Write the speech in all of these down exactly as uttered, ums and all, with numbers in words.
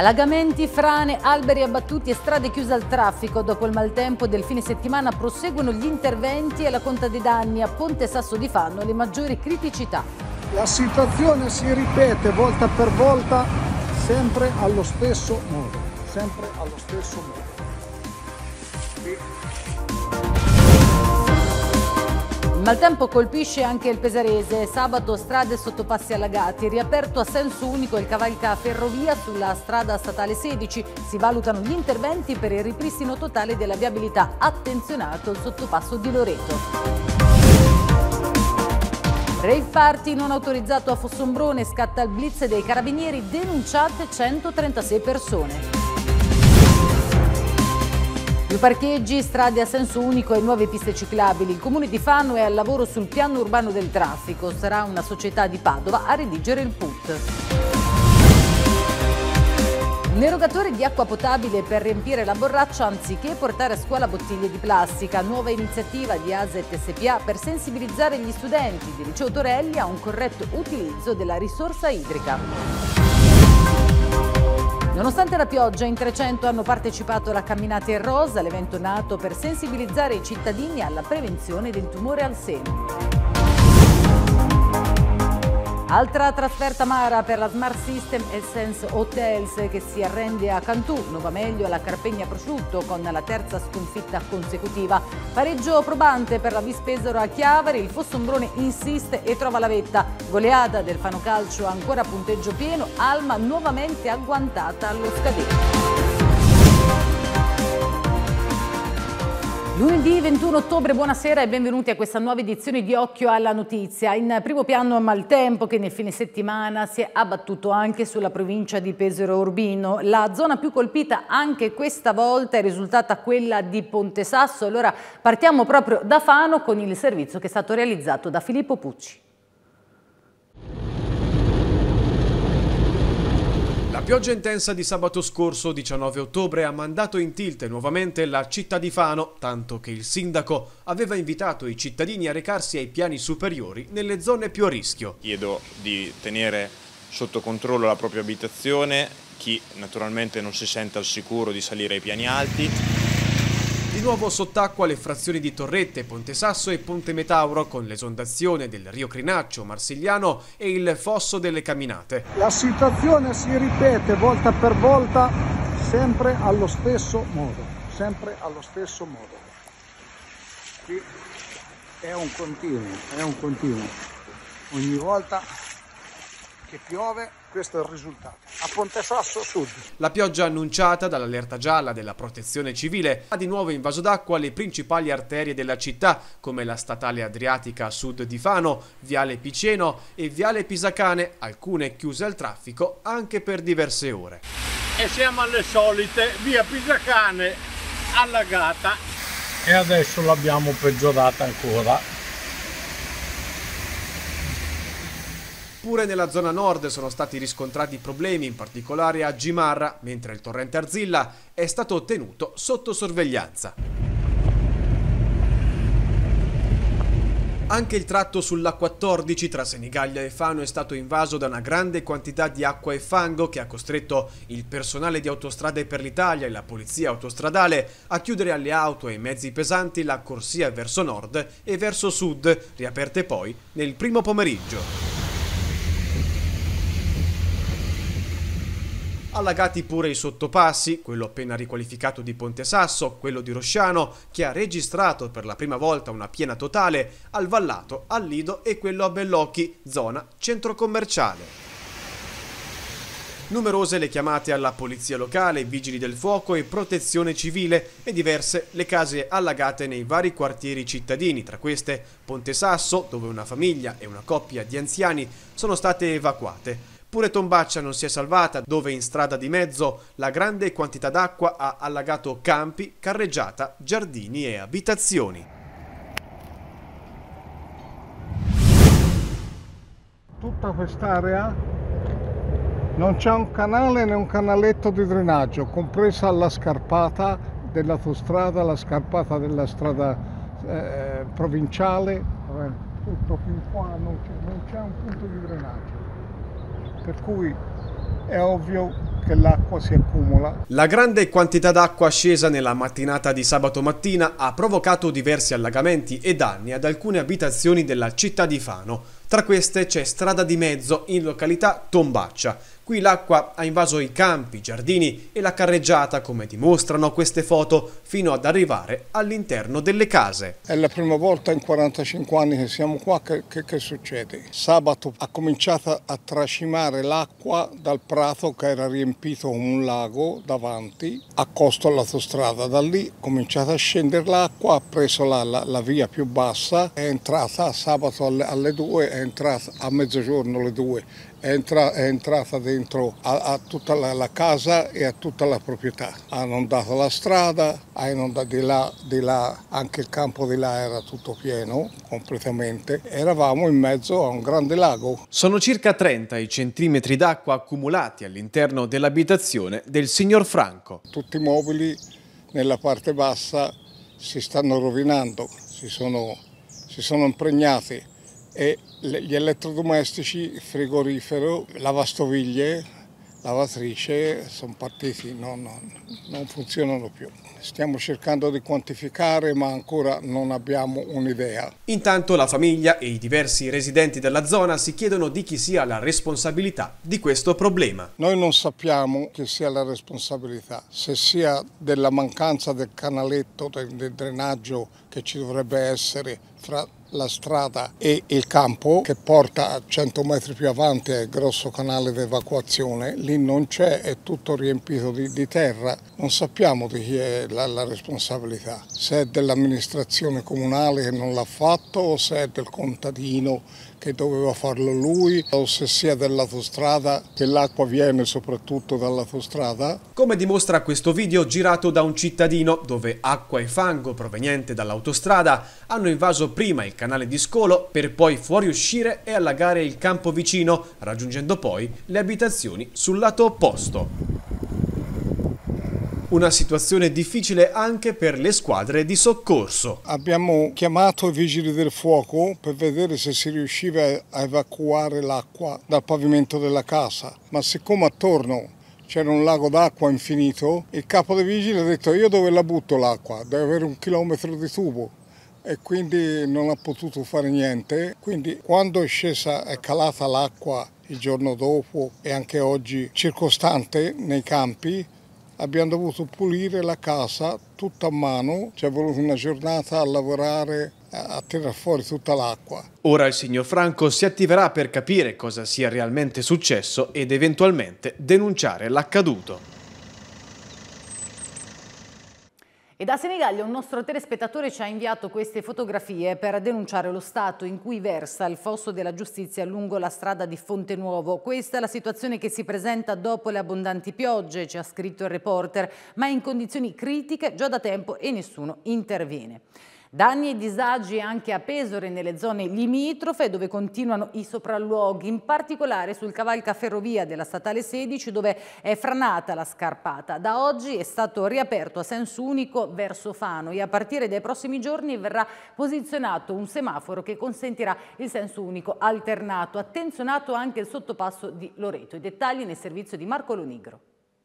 Allagamenti, frane, alberi abbattuti e strade chiuse al traffico. Dopo il maltempo del fine settimana proseguono gli interventi e la conta dei danni. A Ponte Sasso di Fano le maggiori criticità. La situazione si ripete volta per volta, sempre allo stesso modo, sempre allo stesso modo. Il maltempo colpisce anche il Pesarese. Sabato strade e sottopassi allagati. Riaperto a senso unico il cavalca ferrovia sulla strada statale sedici. Si valutano gli interventi per il ripristino totale della viabilità. Attenzionato il sottopasso di Loreto. Rave party non autorizzato a Fossombrone. Scatta il blitz dei carabinieri. Denunciate centotrentasei persone. Più parcheggi, strade a senso unico e nuove piste ciclabili. Il Comune di Fano è al lavoro sul piano urbano del traffico. Sarà una società di Padova a redigere il P U T. Un erogatore di acqua potabile per riempire la borraccia anziché portare a scuola bottiglie di plastica. Nuova iniziativa di A S E T S P A per sensibilizzare gli studenti di Liceo Torelli a un corretto utilizzo della risorsa idrica. Nonostante la pioggia, in trecento hanno partecipato alla camminata in rosa, l'evento nato per sensibilizzare i cittadini alla prevenzione del tumore al seno. Altra trasferta amara per la Smart System Essence Hotels che si arrende a Cantù, Nova Meglio alla Carpegna Prosciutto con la terza sconfitta consecutiva. Pareggio probante per la Vispesaro a Chiavari, il Fossombrone insiste e trova la vetta. Goleata del Fano Calcio ancora a punteggio pieno, Alma nuovamente agguantata allo scadere. Lunedì ventuno ottobre, buonasera e benvenuti a questa nuova edizione di Occhio alla Notizia. In primo piano maltempo che nel fine settimana si è abbattuto anche sulla provincia di Pesaro Urbino. La zona più colpita anche questa volta è risultata quella di Ponte Sasso. Allora partiamo proprio da Fano con il servizio che è stato realizzato da Filippo Pucci. La pioggia intensa di sabato scorso, diciannove ottobre, ha mandato in tilt nuovamente la città di Fano, tanto che il sindaco aveva invitato i cittadini a recarsi ai piani superiori nelle zone più a rischio. Chiedo di tenere sotto controllo la propria abitazione, chi naturalmente non si sente al sicuro di salire ai piani alti. Di nuovo sott'acqua le frazioni di Torrette, Ponte Sasso e Ponte Metauro con l'esondazione del Rio Crinaccio, Marsigliano e il fosso delle Caminate. La situazione si ripete volta per volta, sempre allo stesso modo, sempre allo stesso modo. Qui è un continuo, è un continuo. Ogni volta che piove, questo è il risultato. A Ponte Sasso Sud. La pioggia annunciata dall'allerta gialla della Protezione Civile ha di nuovo invaso d'acqua le principali arterie della città, come la statale adriatica a sud di Fano, viale Piceno e viale Pisacane, alcune chiuse al traffico anche per diverse ore. E siamo alle solite, via Pisacane allagata. E adesso l'abbiamo peggiorata ancora. Pure nella zona nord sono stati riscontrati problemi, in particolare a Gimarra, mentre il torrente Arzilla è stato tenuto sotto sorveglianza. Anche il tratto sull'A quattordici tra Senigallia e Fano è stato invaso da una grande quantità di acqua e fango che ha costretto il personale di Autostrade per l'Italia e la polizia autostradale a chiudere alle auto e ai mezzi pesanti la corsia verso nord e verso sud, riaperte poi nel primo pomeriggio. Allagati pure i sottopassi, quello appena riqualificato di Ponte Sasso, quello di Rosciano, che ha registrato per la prima volta una piena totale, al Vallato, al Lido e quello a Bellocchi, zona centro commerciale. Numerose le chiamate alla polizia locale, vigili del fuoco e protezione civile e diverse le case allagate nei vari quartieri cittadini, tra queste Ponte Sasso, dove una famiglia e una coppia di anziani sono state evacuate. Pure Tombaccia non si è salvata, dove in strada di mezzo la grande quantità d'acqua ha allagato campi, carreggiata, giardini e abitazioni. Tutta quest'area non c'è un canale né un canaletto di drenaggio, compresa la scarpata dell'autostrada, la scarpata della strada eh, provinciale, tutto fin qua non c'è un punto di drenaggio. Per cui è ovvio che l'acqua si accumula. La grande quantità d'acqua scesa nella mattinata di sabato mattina ha provocato diversi allagamenti e danni ad alcune abitazioni della città di Fano. Tra queste c'è Strada di Mezzo in località Tombaccia. Qui l'acqua ha invaso i campi, i giardini e la carreggiata, come dimostrano queste foto, fino ad arrivare all'interno delle case. È la prima volta in quarantacinque anni che siamo qua che, che, che succede. Sabato ha cominciato a tracimare l'acqua dal prato che era riempito come un lago davanti, accosto all'autostrada. Da lì è cominciata a scendere l'acqua, ha preso la, la, la via più bassa, è entrata sabato alle, alle due, è entrata a mezzogiorno alle due. È, entra, è entrata dentro a, a tutta la, la casa e a tutta la proprietà. Ha inondato la strada, ha inondato di là, di là, anche il campo di là era tutto pieno completamente. Eravamo in mezzo a un grande lago. Sono circa trenta i centimetri d'acqua accumulati all'interno dell'abitazione del signor Franco. Tutti i mobili nella parte bassa si stanno rovinando, si sono, si sono impregnati. E gli elettrodomestici, il frigorifero, lavastoviglie, lavatrice sono partiti, no, no, non funzionano più. Stiamo cercando di quantificare, ma ancora non abbiamo un'idea. Intanto la famiglia e i diversi residenti della zona si chiedono di chi sia la responsabilità di questo problema. Noi non sappiamo chi sia la responsabilità, se sia della mancanza del canaletto, del, del drenaggio che ci dovrebbe essere fra la strada e il campo che porta a cento metri più avanti al grosso canale di evacuazione. Lì non c'è, è tutto riempito di, di terra. Non sappiamo di chi è la, la responsabilità, se è dell'amministrazione comunale che non l'ha fatto o se è del contadino che doveva farlo lui o se sia dell'autostrada, che l'acqua viene soprattutto dall'autostrada. Come dimostra questo video girato da un cittadino dove acqua e fango proveniente dall'autostrada hanno invaso prima il canale di scolo per poi fuoriuscire e allagare il campo vicino, raggiungendo poi le abitazioni sul lato opposto. Una situazione difficile anche per le squadre di soccorso. Abbiamo chiamato i vigili del fuoco per vedere se si riusciva a evacuare l'acqua dal pavimento della casa, ma siccome attorno c'era un lago d'acqua infinito, il capo dei vigili ha detto: io dove la butto l'acqua? Deve avere un chilometro di tubo. E quindi non ha potuto fare niente. Quindi quando è scesa, è calata l'acqua il giorno dopo e anche oggi circostante nei campi, abbiamo dovuto pulire la casa tutta a mano, ci è voluta una giornata a lavorare, a tirare fuori tutta l'acqua. Ora il signor Franco si attiverà per capire cosa sia realmente successo ed eventualmente denunciare l'accaduto. E da Senigallia un nostro telespettatore ci ha inviato queste fotografie per denunciare lo stato in cui versa il fosso della giustizia lungo la strada di Fontenuovo. Questa è la situazione che si presenta dopo le abbondanti piogge, ci ha scritto il reporter, ma è in condizioni critiche già da tempo e nessuno interviene. Danni e disagi anche a Pesaro e nelle zone limitrofe dove continuano i sopralluoghi, in particolare sul cavalcaferrovia della statale sedici dove è franata la scarpata. Da oggi è stato riaperto a senso unico verso Fano e a partire dai prossimi giorni verrà posizionato un semaforo che consentirà il senso unico alternato. Attenzionato anche il sottopasso di Loreto. I dettagli nel servizio di Marco Lonigro.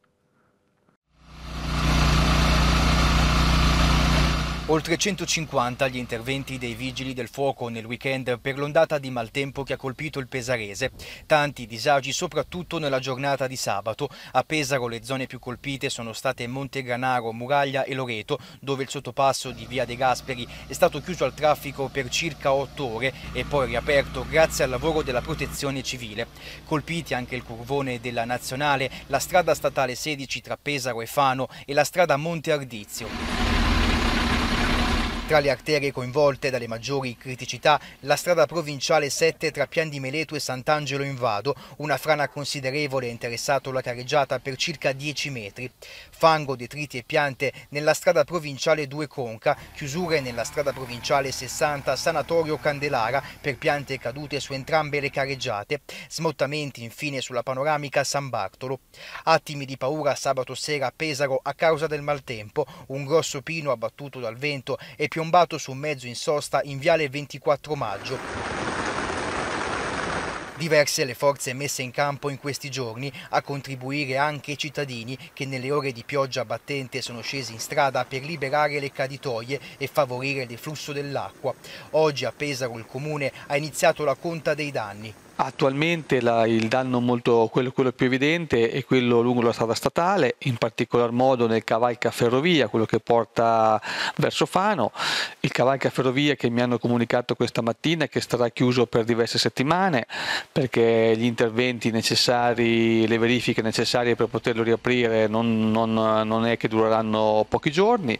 Oltre centocinquanta gli interventi dei vigili del fuoco nel weekend per l'ondata di maltempo che ha colpito il pesarese. Tanti disagi soprattutto nella giornata di sabato. A Pesaro le zone più colpite sono state Montegranaro, Muraglia e Loreto, dove il sottopasso di Via De Gasperi è stato chiuso al traffico per circa otto ore e poi riaperto grazie al lavoro della protezione civile. Colpiti anche il curvone della Nazionale, la strada statale sedici tra Pesaro e Fano e la strada Monte Ardizio. Tra le arterie coinvolte dalle maggiori criticità, la strada provinciale sette tra Pian di Meleto e Sant'Angelo in Vado, una frana considerevole ha interessato la carreggiata per circa dieci metri. Fango, detriti e piante nella strada provinciale due Conca, chiusure nella strada provinciale sessanta Sanatorio Candelara per piante cadute su entrambe le carreggiate, smottamenti infine sulla panoramica San Bartolo. Attimi di paura sabato sera a Pesaro a causa del maltempo, un grosso pino abbattuto dal vento e piombato su un mezzo in sosta in viale ventiquattro maggio. Diverse le forze messe in campo in questi giorni, a contribuire anche i cittadini che nelle ore di pioggia battente sono scesi in strada per liberare le caditoie e favorire il deflusso dell'acqua. Oggi a Pesaro il comune ha iniziato la conta dei danni. Attualmente la, il danno molto, quello, quello più evidente è quello lungo la strada statale, in particolar modo nel cavalca ferrovia, quello che porta verso Fano. Il cavalca ferrovia che mi hanno comunicato questa mattina che starà chiuso per diverse settimane perché gli interventi necessari, le verifiche necessarie per poterlo riaprire non, non, non è che dureranno pochi giorni.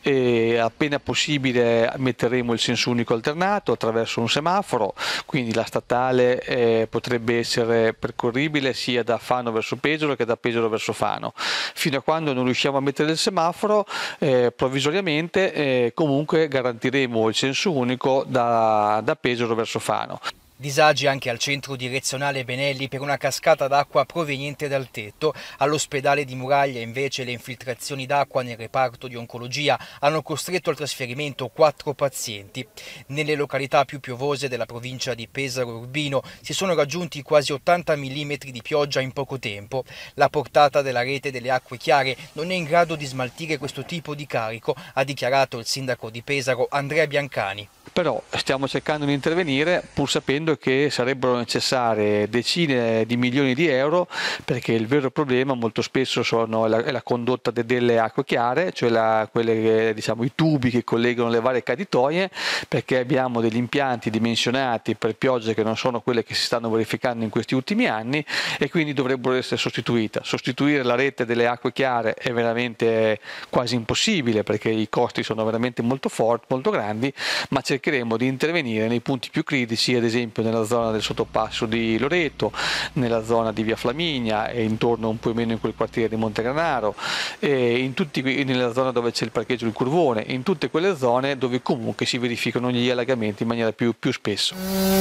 E appena possibile metteremo il senso unico alternato attraverso un semaforo, quindi la statale è potrebbe essere percorribile sia da Fano verso Pesaro che da Pesaro verso Fano. Fino a quando non riusciamo a mettere il semaforo, eh, provvisoriamente eh, comunque garantiremo il senso unico da, da Pesaro verso Fano. Disagi anche al centro direzionale Benelli per una cascata d'acqua proveniente dal tetto. All'ospedale di Muraglia invece le infiltrazioni d'acqua nel reparto di oncologia hanno costretto al trasferimento quattro pazienti. Nelle località più piovose della provincia di Pesaro Urbino si sono raggiunti quasi ottanta millimetri di pioggia in poco tempo. La portata della rete delle acque chiare non è in grado di smaltire questo tipo di carico, ha dichiarato il sindaco di Pesaro Andrea Biancani. Però stiamo cercando di intervenire pur sapendo che sarebbero necessarie decine di milioni di euro perché il vero problema molto spesso sono la, è la condotta de, delle acque chiare, cioè la, quelle che, diciamo, i tubi che collegano le varie caditoie, perché abbiamo degli impianti dimensionati per piogge che non sono quelle che si stanno verificando in questi ultimi anni e quindi dovrebbero essere sostituite. Sostituire la rete delle acque chiare è veramente quasi impossibile perché i costi sono veramente molto forti, molto grandi, ma cercheremo di intervenire nei punti più critici, ad esempio nella zona del sottopasso di Loreto, nella zona di Via Flaminia e intorno un po' meno in quel quartiere di Montegranaro, e in tutti, nella zona dove c'è il parcheggio del Curvone, in tutte quelle zone dove comunque si verificano gli allagamenti in maniera più, più spesso.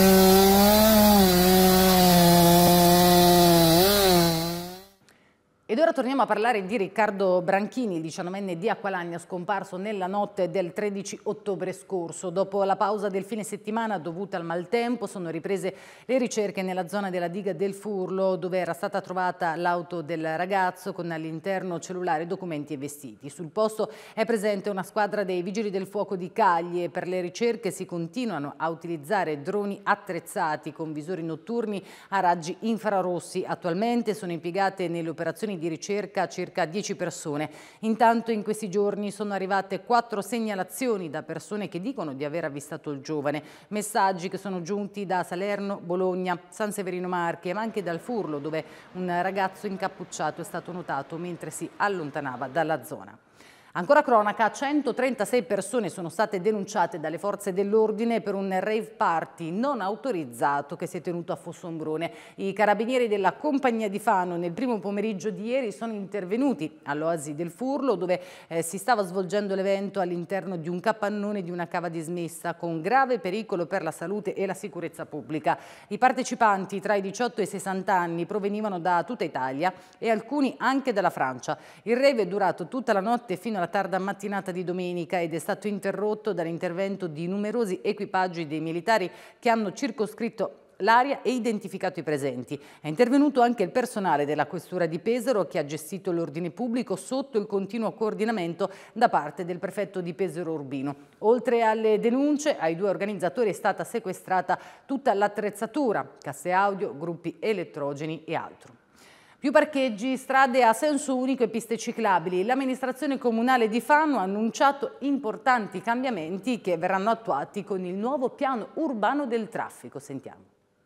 Ed ora torniamo a parlare di Riccardo Branchini, il diciannovenne di Acqualagna scomparso nella notte del tredici ottobre scorso. Dopo la pausa del fine settimana dovuta al maltempo sono riprese le ricerche nella zona della diga del Furlo dove era stata trovata l'auto del ragazzo con all'interno cellulare, documenti e vestiti. Sul posto è presente una squadra dei Vigili del Fuoco di Cagli e per le ricerche si continuano a utilizzare droni attrezzati con visori notturni a raggi infrarossi. Attualmente sono impiegate nelle operazioni di ricerca circa dieci persone. Intanto in questi giorni sono arrivate quattro segnalazioni da persone che dicono di aver avvistato il giovane, messaggi che sono giunti da Salerno, Bologna, San Severino Marche ma anche dal Furlo dove un ragazzo incappucciato è stato notato mentre si allontanava dalla zona. Ancora cronaca, centotrentasei persone sono state denunciate dalle forze dell'ordine per un rave party non autorizzato che si è tenuto a Fossombrone. I carabinieri della compagnia di Fano nel primo pomeriggio di ieri sono intervenuti all'Oasi del Furlo dove eh, si stava svolgendo l'evento all'interno di un capannone di una cava dismessa con grave pericolo per la salute e la sicurezza pubblica. I partecipanti tra i diciotto e i sessanta anni provenivano da tutta Italia e alcuni anche dalla Francia. Il rave è durato tutta la notte fino alla tarda mattinata di domenica ed è stato interrotto dall'intervento di numerosi equipaggi dei militari che hanno circoscritto l'area e identificato i presenti. È intervenuto anche il personale della Questura di Pesaro che ha gestito l'ordine pubblico sotto il continuo coordinamento da parte del prefetto di Pesaro Urbino. Oltre alle denunce, ai due organizzatori è stata sequestrata tutta l'attrezzatura, casse audio, gruppi elettrogeni e altro. Più parcheggi, strade a senso unico e piste ciclabili. L'amministrazione comunale di Fano ha annunciato importanti cambiamenti che verranno attuati con il nuovo piano urbano del traffico. Sentiamo.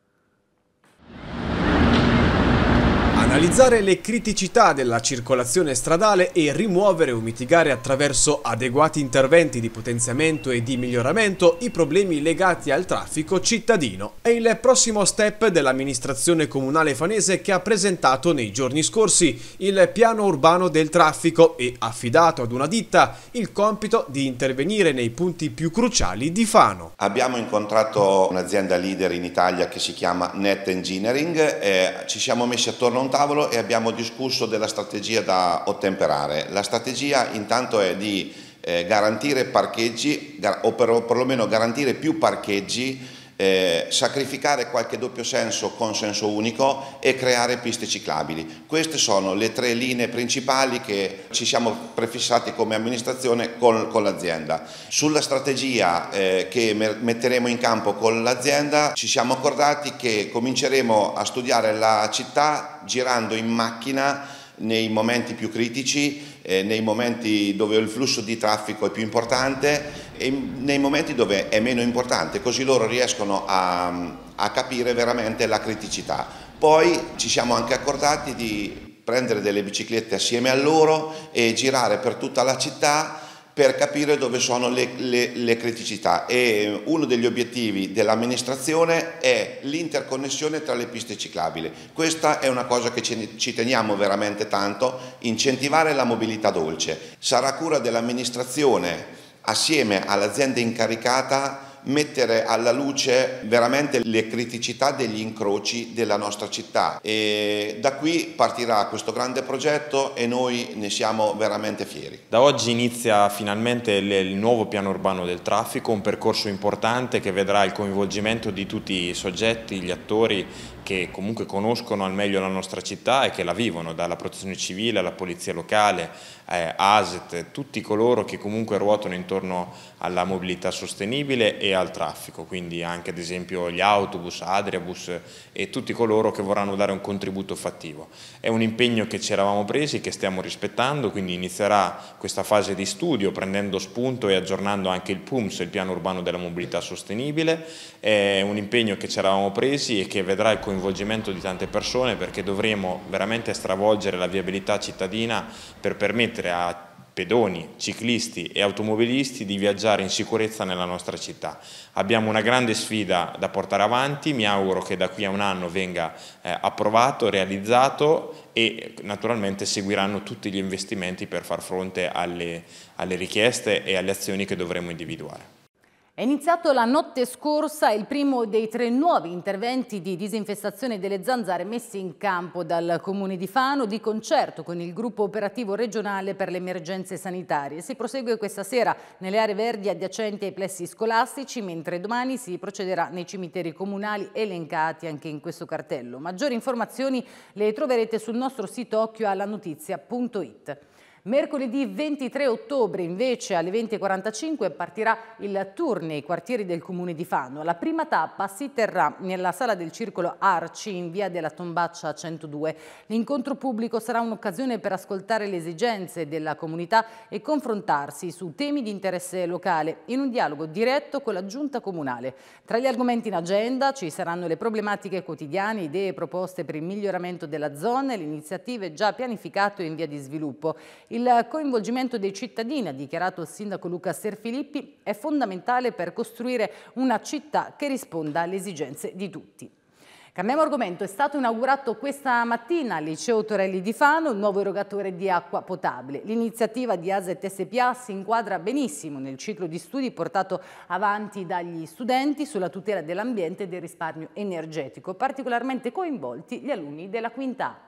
Analizzare le criticità della circolazione stradale e rimuovere o mitigare attraverso adeguati interventi di potenziamento e di miglioramento i problemi legati al traffico cittadino. È il prossimo step dell'amministrazione comunale fanese che ha presentato nei giorni scorsi il piano urbano del traffico e affidato ad una ditta il compito di intervenire nei punti più cruciali di Fano. Abbiamo incontrato un'azienda leader in Italia che si chiama Net Engineering, e ci siamo messi attorno a un tavolo e abbiamo discusso della strategia da ottemperare. La strategia intanto è di eh, garantire parcheggi, gar o per, perlomeno garantire più parcheggi eh, sacrificare qualche doppio senso con senso unico e creare piste ciclabili. Queste sono le tre linee principali che ci siamo prefissati come amministrazione con, con l'azienda. Sulla strategia eh, che metteremo in campo con l'azienda ci siamo accordati che cominceremo a studiare la città girando in macchina nei momenti più critici, eh, nei momenti dove il flusso di traffico è più importante e nei momenti dove è meno importante, così loro riescono a, a capire veramente la criticità. Poi ci siamo anche accordati di prendere delle biciclette assieme a loro e girare per tutta la città per capire dove sono le, le, le criticità, e uno degli obiettivi dell'amministrazione è l'interconnessione tra le piste ciclabili. Questa è una cosa che ci, ci teniamo veramente tanto, incentivare la mobilità dolce. Sarà cura dell'amministrazione assieme all'azienda incaricata mettere alla luce veramente le criticità degli incroci della nostra città, e da qui partirà questo grande progetto e noi ne siamo veramente fieri. Da oggi inizia finalmente il nuovo piano urbano del traffico, un percorso importante che vedrà il coinvolgimento di tutti i soggetti, gli attori che comunque conoscono al meglio la nostra città e che la vivono, dalla protezione civile alla polizia locale, eh, A S E T, tutti coloro che comunque ruotano intorno alla mobilità sostenibile e al traffico, quindi anche ad esempio gli autobus, Adriabus e tutti coloro che vorranno dare un contributo fattivo. È un impegno che ci eravamo presi, che stiamo rispettando, quindi inizierà questa fase di studio prendendo spunto e aggiornando anche il P U M S, il piano urbano della mobilità sostenibile. È un impegno che ci eravamo presi e che vedrà il coinvolgimento di tante persone, perché dovremo veramente stravolgere la viabilità cittadina per permettere a pedoni, ciclisti e automobilisti di viaggiare in sicurezza nella nostra città. Abbiamo una grande sfida da portare avanti, mi auguro che da qui a un anno venga eh, approvato, realizzato, e naturalmente seguiranno tutti gli investimenti per far fronte alle, alle richieste e alle azioni che dovremo individuare. È iniziato la notte scorsa il primo dei tre nuovi interventi di disinfestazione delle zanzare messi in campo dal Comune di Fano di concerto con il gruppo operativo regionale per le emergenze sanitarie. Si prosegue questa sera nelle aree verdi adiacenti ai plessi scolastici, mentre domani si procederà nei cimiteri comunali elencati anche in questo cartello. Maggiori informazioni le troverete sul nostro sito occhio alla notizia punto it. Mercoledì ventitré ottobre invece alle venti e quarantacinque partirà il tour nei quartieri del Comune di Fano. La prima tappa si terrà nella sala del Circolo Arci in via della Tombaccia centodue. L'incontro pubblico sarà un'occasione per ascoltare le esigenze della comunità e confrontarsi su temi di interesse locale in un dialogo diretto con la Giunta Comunale. Tra gli argomenti in agenda ci saranno le problematiche quotidiane, idee e proposte per il miglioramento della zona e le iniziative già pianificate in via di sviluppo. Il coinvolgimento dei cittadini, ha dichiarato il sindaco Luca Serfilippi, è fondamentale per costruire una città che risponda alle esigenze di tutti. Cambiamo argomento, è stato inaugurato questa mattina al Liceo Torelli di Fano il nuovo erogatore di acqua potabile. L'iniziativa di A S E T S P A si inquadra benissimo nel ciclo di studi portato avanti dagli studenti sulla tutela dell'ambiente e del risparmio energetico, particolarmente coinvolti gli alunni della quinta A.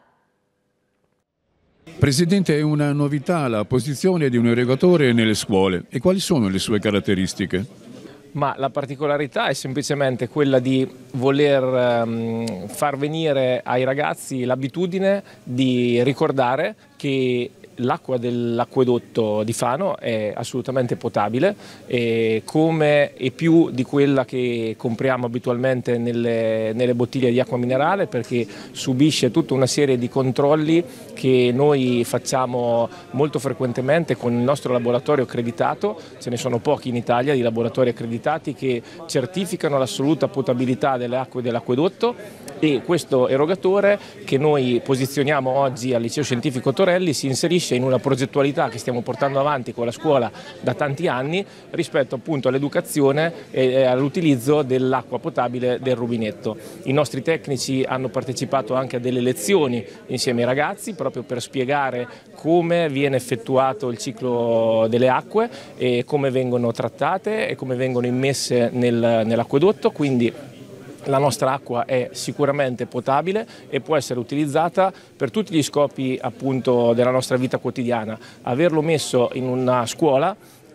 Presidente, è una novità la posizione di un erogatore nelle scuole, e quali sono le sue caratteristiche? Ma la particolarità è semplicemente quella di voler um, far venire ai ragazzi l'abitudine di ricordare che l'acqua dell'acquedotto di Fano è assolutamente potabile, e come e più di quella che compriamo abitualmente nelle, nelle bottiglie di acqua minerale, perché subisce tutta una serie di controlli che noi facciamo molto frequentemente con il nostro laboratorio accreditato. Ce ne sono pochi in Italia di laboratori accreditati che certificano l'assoluta potabilità delle acque dell'acquedotto, e questo erogatore che noi posizioniamo oggi al Liceo Scientifico Torelli si inserisce in una progettualità che stiamo portando avanti con la scuola da tanti anni rispetto appunto all'educazione e all'utilizzo dell'acqua potabile del rubinetto. I nostri tecnici hanno partecipato anche a delle lezioni insieme ai ragazzi proprio per spiegare come viene effettuato il ciclo delle acque e come vengono trattate e come vengono immesse nel, nell'acquedotto, quindi la nostra acqua è sicuramente potabile e può essere utilizzata per tutti gli scopi appunto della nostra vita quotidiana. Averlo messo in una scuola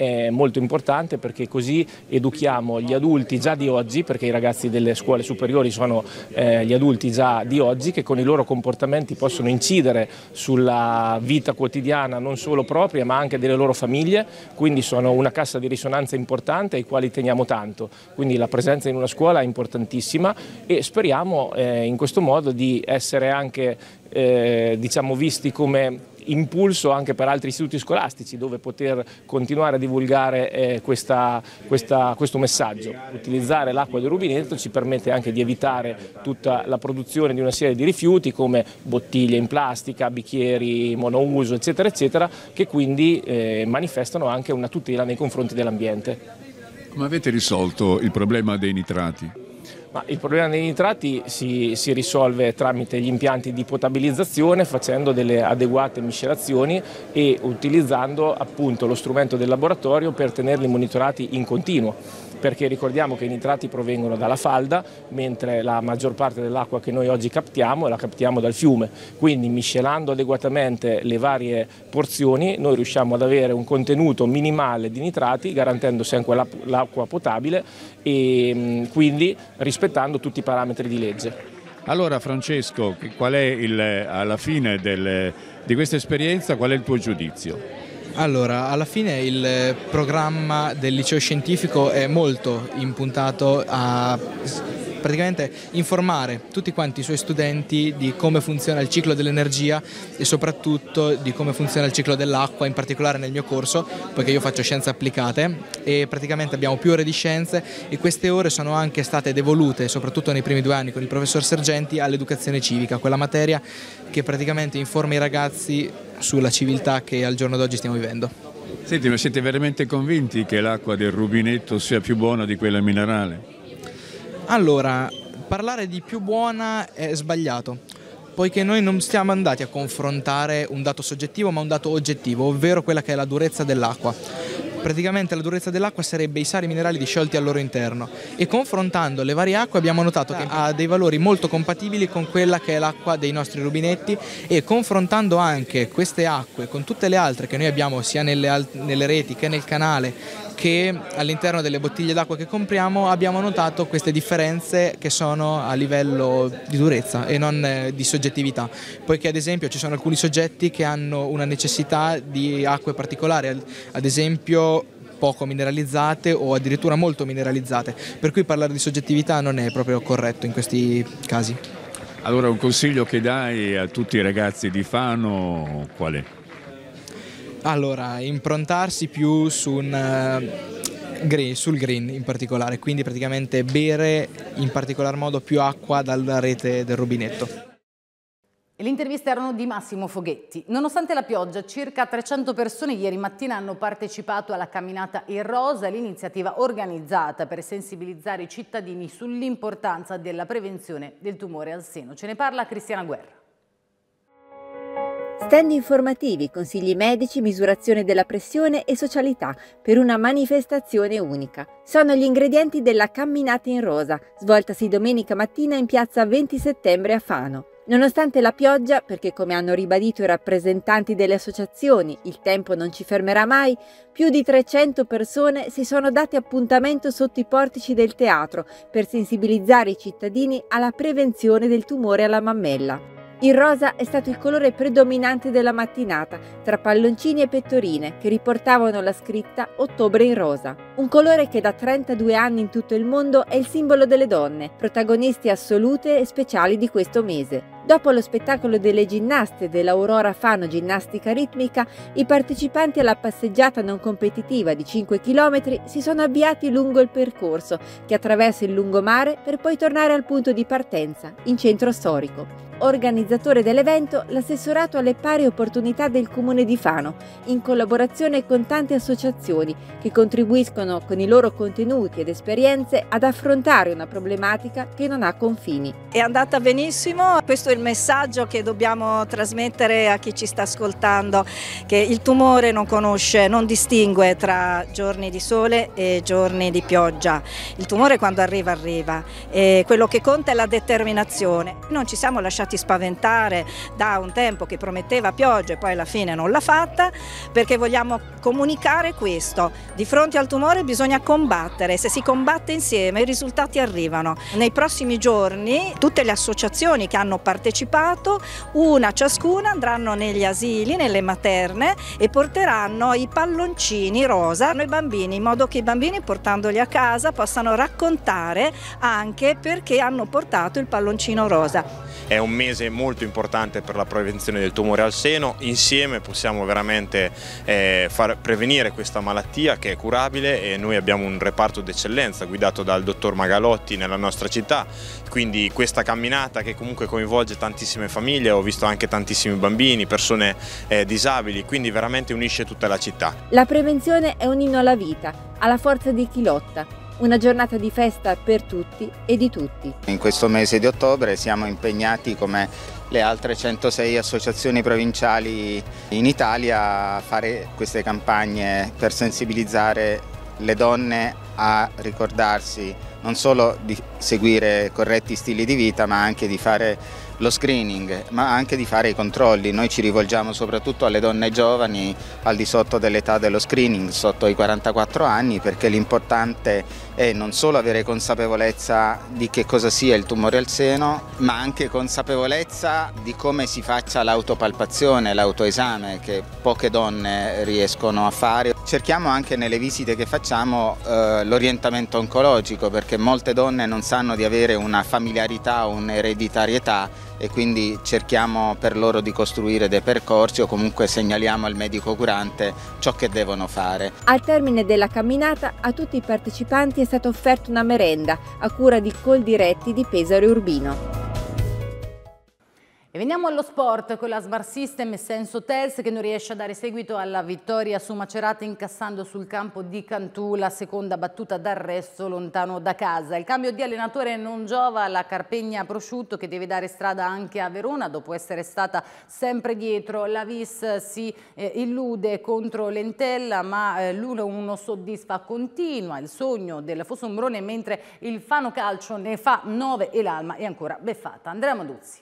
è molto importante, perché così educhiamo gli adulti già di oggi, perché i ragazzi delle scuole superiori sono eh, gli adulti già di oggi, che con i loro comportamenti possono incidere sulla vita quotidiana non solo propria ma anche delle loro famiglie, quindi sono una cassa di risonanza importante ai quali teniamo tanto. Quindi la presenza in una scuola è importantissima e speriamo eh, in questo modo di essere anche eh, diciamo visti come impulso anche per altri istituti scolastici, dove poter continuare a divulgare eh, questa, questa, questo messaggio. Utilizzare l'acqua del rubinetto ci permette anche di evitare tutta la produzione di una serie di rifiuti come bottiglie in plastica, bicchieri monouso, eccetera, eccetera, che quindi eh, manifestano anche una tutela nei confronti dell'ambiente. Come avete risolto il problema dei nitrati? Ma il problema dei nitrati si, si risolve tramite gli impianti di potabilizzazione, facendo delle adeguate miscelazioni e utilizzando appunto lo strumento del laboratorio per tenerli monitorati in continuo, perché ricordiamo che i nitrati provengono dalla falda, mentre la maggior parte dell'acqua che noi oggi captiamo la captiamo dal fiume. Quindi miscelando adeguatamente le varie porzioni noi riusciamo ad avere un contenuto minimale di nitrati, garantendo sempre l'acqua potabile e quindi rispettando tutti i parametri di legge. Allora Francesco, qual è il, alla fine del, di questa esperienza, qual è il tuo giudizio? Allora, alla fine il programma del liceo scientifico è molto impuntato a praticamente informare tutti quanti i suoi studenti di come funziona il ciclo dell'energia e soprattutto di come funziona il ciclo dell'acqua, in particolare nel mio corso, poiché io faccio scienze applicate e praticamente abbiamo più ore di scienze, e queste ore sono anche state devolute, soprattutto nei primi due anni con il professor Sergenti, all'educazione civica, quella materia che praticamente informa i ragazzi sulla civiltà che al giorno d'oggi stiamo vivendo. Senti, ma siete veramente convinti che l'acqua del rubinetto sia più buona di quella minerale? Allora, parlare di più buona è sbagliato, poiché noi non siamo andati a confrontare un dato soggettivo ma un dato oggettivo, ovvero quella che è la durezza dell'acqua. Praticamente la durezza dell'acqua sarebbe i sali minerali disciolti al loro interno, e confrontando le varie acque abbiamo notato che ha dei valori molto compatibili con quella che è l'acqua dei nostri rubinetti, e confrontando anche queste acque con tutte le altre che noi abbiamo sia nelle, nelle reti che nel canale che all'interno delle bottiglie d'acqua che compriamo, abbiamo notato queste differenze che sono a livello di durezza e non eh, di soggettività, poiché ad esempio ci sono alcuni soggetti che hanno una necessità di acque particolari, ad esempio poco mineralizzate o addirittura molto mineralizzate, per cui parlare di soggettività non è proprio corretto in questi casi. Allora un consiglio che dai a tutti i ragazzi di Fano qual è? Allora, improntarsi più su un, uh, green, sul green in particolare, quindi praticamente bere in particolar modo più acqua dalla rete del rubinetto. Le interviste erano di Massimo Foghetti. Nonostante la pioggia, circa trecento persone ieri mattina hanno partecipato alla camminata in rosa, l'iniziativa organizzata per sensibilizzare i cittadini sull'importanza della prevenzione del tumore al seno. Ce ne parla Cristiana Guerra. Stand informativi, consigli medici, misurazione della pressione e socialità per una manifestazione unica. Sono gli ingredienti della camminata in rosa, svoltasi domenica mattina in piazza venti settembre a Fano. Nonostante la pioggia, perché come hanno ribadito i rappresentanti delle associazioni, il tempo non ci fermerà mai, più di trecento persone si sono date appuntamento sotto i portici del teatro per sensibilizzare i cittadini alla prevenzione del tumore alla mammella. Il rosa è stato il colore predominante della mattinata, tra palloncini e pettorine, che riportavano la scritta Ottobre in rosa. Un colore che da trentadue anni in tutto il mondo è il simbolo delle donne, protagoniste assolute e speciali di questo mese. Dopo lo spettacolo delle ginnaste dell'Aurora Fano Ginnastica Ritmica, i partecipanti alla passeggiata non competitiva di cinque chilometri si sono avviati lungo il percorso che attraversa il lungomare per poi tornare al punto di partenza, in centro storico. Organizzatore dell'evento, l'assessorato alle pari opportunità del Comune di Fano, in collaborazione con tante associazioni che contribuiscono con i loro contenuti ed esperienze ad affrontare una problematica che non ha confini. È andata benissimo, questo è il messaggio che dobbiamo trasmettere a chi ci sta ascoltando, che il tumore non conosce, non distingue tra giorni di sole e giorni di pioggia. Il tumore quando arriva arriva, e quello che conta è la determinazione. Non ci siamo lasciati fatti spaventare da un tempo che prometteva pioggia e poi alla fine non l'ha fatta, perché vogliamo comunicare questo: di fronte al tumore bisogna combattere, se si combatte insieme i risultati arrivano. Nei prossimi giorni tutte le associazioni che hanno partecipato, una ciascuna, andranno negli asili, nelle materne e porteranno i palloncini rosa ai bambini, in modo che i bambini, portandoli a casa, possano raccontare anche perché hanno portato il palloncino rosa. È un mese molto importante per la prevenzione del tumore al seno, insieme possiamo veramente eh, far prevenire questa malattia che è curabile, e noi abbiamo un reparto d'eccellenza guidato dal dottor Magalotti nella nostra città, quindi questa camminata che comunque coinvolge tantissime famiglie, ho visto anche tantissimi bambini, persone eh, disabili, quindi veramente unisce tutta la città. La prevenzione è un inno alla vita, alla forza di chi lotta. Una giornata di festa per tutti e di tutti. In questo mese di ottobre siamo impegnati, come le altre centosei associazioni provinciali in Italia, a fare queste campagne per sensibilizzare le donne a ricordarsi non solo di seguire corretti stili di vita, ma anche di fare lo screening, ma anche di fare i controlli. Noi ci rivolgiamo soprattutto alle donne giovani al di sotto dell'età dello screening, sotto i quarantaquattro anni, perché l'importante è non solo avere consapevolezza di che cosa sia il tumore al seno, ma anche consapevolezza di come si faccia l'autopalpazione, l'autoesame, che poche donne riescono a fare. Cerchiamo anche nelle visite che facciamo eh, l'orientamento oncologico, perché molte donne non sanno di avere una familiarità o un'ereditarietà, e quindi cerchiamo per loro di costruire dei percorsi, o comunque segnaliamo al medico curante ciò che devono fare. Al termine della camminata a tutti i partecipanti è stata offerta una merenda a cura di Coldiretti di Pesaro e Urbino. E veniamo allo sport con la Smart System e Sense Hotels, che non riesce a dare seguito alla vittoria su Macerata, incassando sul campo di Cantù la seconda battuta d'arresto lontano da casa. Il cambio di allenatore non giova alla Carpegna Prosciutto, che deve dare strada anche a Verona dopo essere stata sempre dietro. La Vis si eh, illude contro l'Entella, ma eh, l'uno uno soddisfa, continua il sogno del Fossombrone, mentre il Fano Calcio ne fa nove e l'Alma è ancora beffata. Andrea Maduzzi.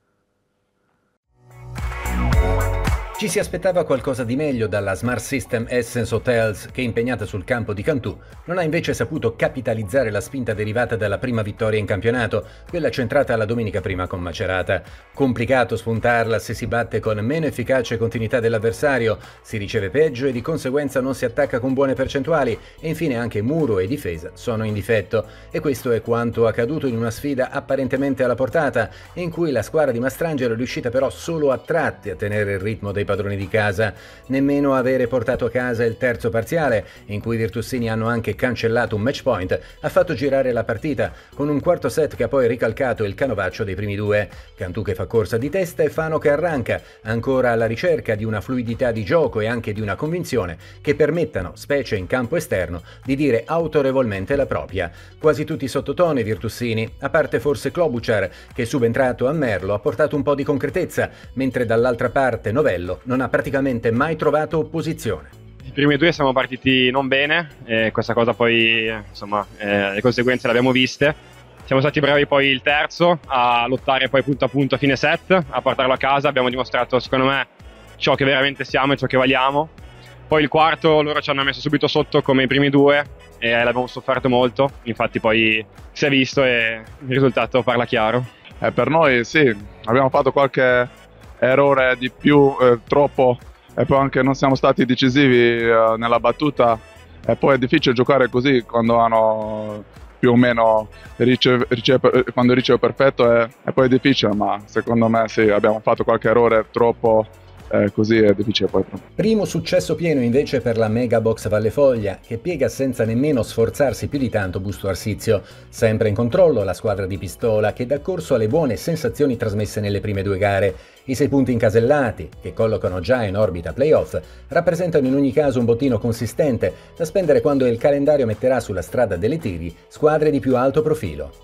Ci si aspettava qualcosa di meglio dalla Smart System Essence Hotels, che impegnata sul campo di Cantù non ha invece saputo capitalizzare la spinta derivata dalla prima vittoria in campionato, quella centrata la domenica prima con Macerata. Complicato spuntarla se si batte con meno efficace continuità dell'avversario, si riceve peggio e di conseguenza non si attacca con buone percentuali, e infine anche muro e difesa sono in difetto. E questo è quanto accaduto in una sfida apparentemente alla portata, in cui la squadra di Mastrangelo è riuscita però solo a tratti a tenere il ritmo dei padroni di casa. Nemmeno avere portato a casa il terzo parziale, in cui i virtussini hanno anche cancellato un match point, ha fatto girare la partita, con un quarto set che ha poi ricalcato il canovaccio dei primi due. Cantù che fa corsa di testa e Fano che arranca, ancora alla ricerca di una fluidità di gioco e anche di una convinzione che permettano, specie in campo esterno, di dire autorevolmente la propria. Quasi tutti sottotono i virtussini, a parte forse Klobuchar, che subentrato a Merlo ha portato un po' di concretezza, mentre dall'altra parte Novello non ha praticamente mai trovato opposizione. I primi due siamo partiti non bene, e questa cosa poi, insomma, eh, le conseguenze le abbiamo viste. Siamo stati bravi poi il terzo a lottare poi punto a punto a fine set, a portarlo a casa. Abbiamo dimostrato, secondo me, ciò che veramente siamo e ciò che valiamo. Poi il quarto loro ci hanno messo subito sotto come i primi due e l'abbiamo sofferto molto, infatti poi si è visto e il risultato parla chiaro. Eh, per noi sì, abbiamo fatto qualche errore di più, eh, troppo, e poi anche non siamo stati decisivi eh, nella battuta, e poi è difficile giocare così quando hanno più o meno riceve, riceve, quando il riceve perfetto è, è poi difficile, ma secondo me sì, abbiamo fatto qualche errore troppo. Eh, così è difficile poi. Primo successo pieno invece per la Megabox Vallefoglia, che piega senza nemmeno sforzarsi più di tanto Busto Arsizio. Sempre in controllo la squadra di Pistola, che dà corso alle buone sensazioni trasmesse nelle prime due gare. I sei punti incasellati, che collocano già in orbita playoff, rappresentano in ogni caso un bottino consistente da spendere quando il calendario metterà sulla strada delle tiri squadre di più alto profilo.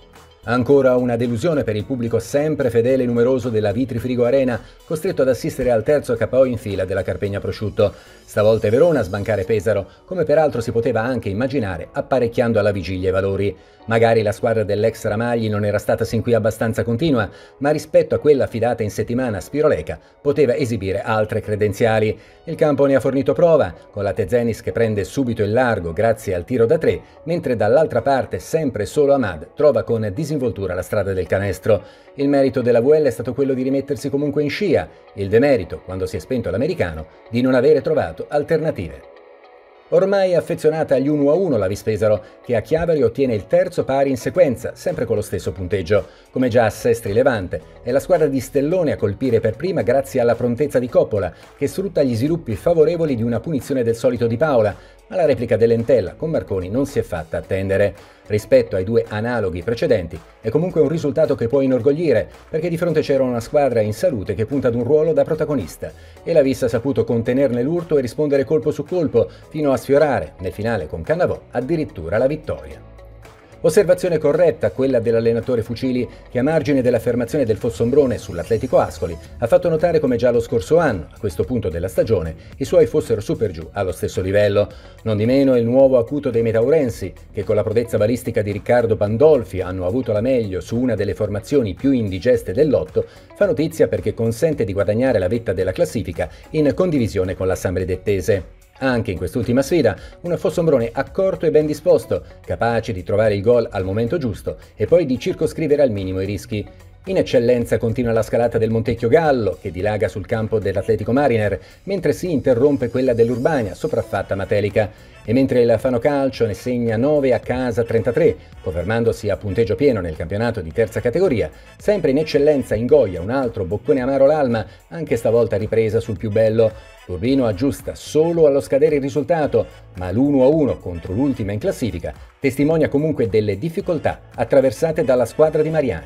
Ancora una delusione per il pubblico sempre fedele e numeroso della Vitri Frigo Arena, costretto ad assistere al terzo K O in fila della Carpegna Prosciutto. Stavolta è Verona a sbancare Pesaro, come peraltro si poteva anche immaginare apparecchiando alla vigilia i valori. Magari la squadra dell'ex Ramagli non era stata sin qui abbastanza continua, ma rispetto a quella affidata in settimana a Spiroleca poteva esibire altre credenziali. Il campo ne ha fornito prova, con la Tezenis che prende subito il largo grazie al tiro da tre, mentre dall'altra parte sempre solo Ahmad trova con disinvoltura la strada del canestro. Il merito della V L è stato quello di rimettersi comunque in scia, il demerito, quando si è spento l'americano, di non avere trovato alternative. Ormai affezionata agli uno a uno la Vispesaro, che a Chiavari ottiene il terzo pari in sequenza, sempre con lo stesso punteggio. Come già a Sestri Levante, è la squadra di Stellone a colpire per prima grazie alla prontezza di Coppola, che sfrutta gli sviluppi favorevoli di una punizione del solito di Paola, ma la replica dell'Entella con Marconi non si è fatta attendere. Rispetto ai due analoghi precedenti, è comunque un risultato che può inorgoglire, perché di fronte c'era una squadra in salute che punta ad un ruolo da protagonista, e la Vis ha saputo contenerne l'urto e rispondere colpo su colpo, fino a sfiorare, nel finale con Cannavò, addirittura la vittoria. Osservazione corretta quella dell'allenatore Fucili, che a margine dell'affermazione del Fossombrone sull'Atletico Ascoli ha fatto notare come già lo scorso anno, a questo punto della stagione, i suoi fossero su per giù allo stesso livello. Non di meno il nuovo acuto dei metaurensi, che con la prodezza balistica di Riccardo Pandolfi hanno avuto la meglio su una delle formazioni più indigeste del lotto, fa notizia perché consente di guadagnare la vetta della classifica in condivisione con la Sambridettese. Anche in quest'ultima sfida, un Fossombrone accorto e ben disposto, capace di trovare il gol al momento giusto e poi di circoscrivere al minimo i rischi. In eccellenza continua la scalata del Montecchio Gallo, che dilaga sul campo dell'Atletico Mariner, mentre si interrompe quella dell'Urbania, sopraffatta Matelica. E mentre il Fano Calcio ne segna nove a casa trentatré, confermandosi a punteggio pieno nel campionato di terza categoria, sempre in eccellenza ingoia un altro boccone amaro l'Alma, anche stavolta ripresa sul più bello. Turbino aggiusta solo allo scadere il risultato, ma l'uno a uno contro l'ultima in classifica testimonia comunque delle difficoltà attraversate dalla squadra di Mariani.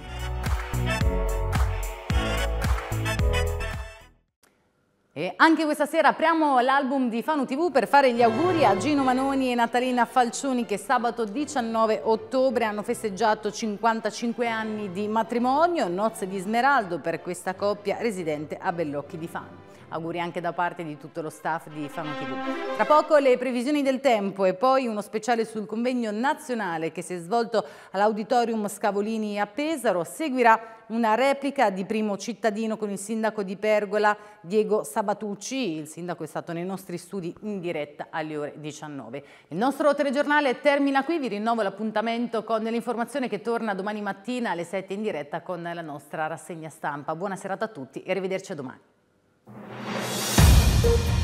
E anche questa sera apriamo l'album di Fano tivù per fare gli auguri a Gino Manoni e Natalina Falcioni, che sabato diciannove ottobre hanno festeggiato cinquantacinque anni di matrimonio, nozze di smeraldo per questa coppia residente a Bellocchi di Fano. Auguri anche da parte di tutto lo staff di Fano tivù. Tra poco le previsioni del tempo e poi uno speciale sul convegno nazionale che si è svolto all'Auditorium Scavolini a Pesaro. Seguirà una replica di Primo Cittadino con il sindaco di Pergola, Diego Sabatucci. Il sindaco è stato nei nostri studi in diretta alle ore diciannove. Il nostro telegiornale termina qui, vi rinnovo l'appuntamento con l'informazione che torna domani mattina alle sette in diretta con la nostra rassegna stampa. Buona serata a tutti e arrivederci a domani.